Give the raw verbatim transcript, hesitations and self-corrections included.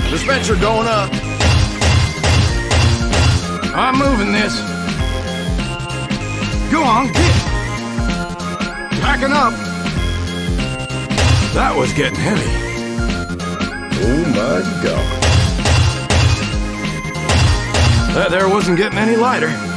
Dispenser going up. I'm moving this. Go on, get. Packing up. That was getting heavy. Oh my God. That there wasn't getting any lighter.